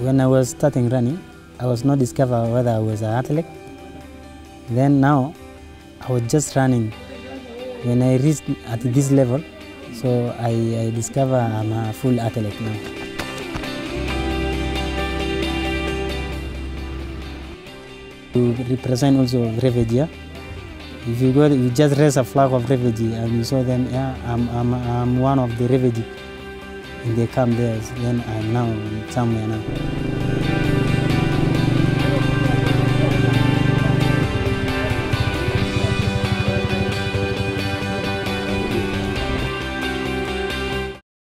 When I was starting running, I was not discovered whether I was an athlete. Then now, I was just running. When I reached at this level, so I discover I'm a full athlete now. To represent also refugee. If you go, you just raise a flag of refugee and you saw them, yeah, I'm one of the refugee. And they come there, then I'm now somewhere now.